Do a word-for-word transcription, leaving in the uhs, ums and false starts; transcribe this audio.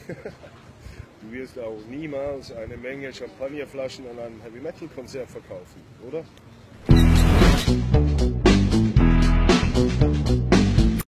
Du wirst auch niemals eine Menge Champagnerflaschen an einem Heavy-Metal-Konzert verkaufen, oder?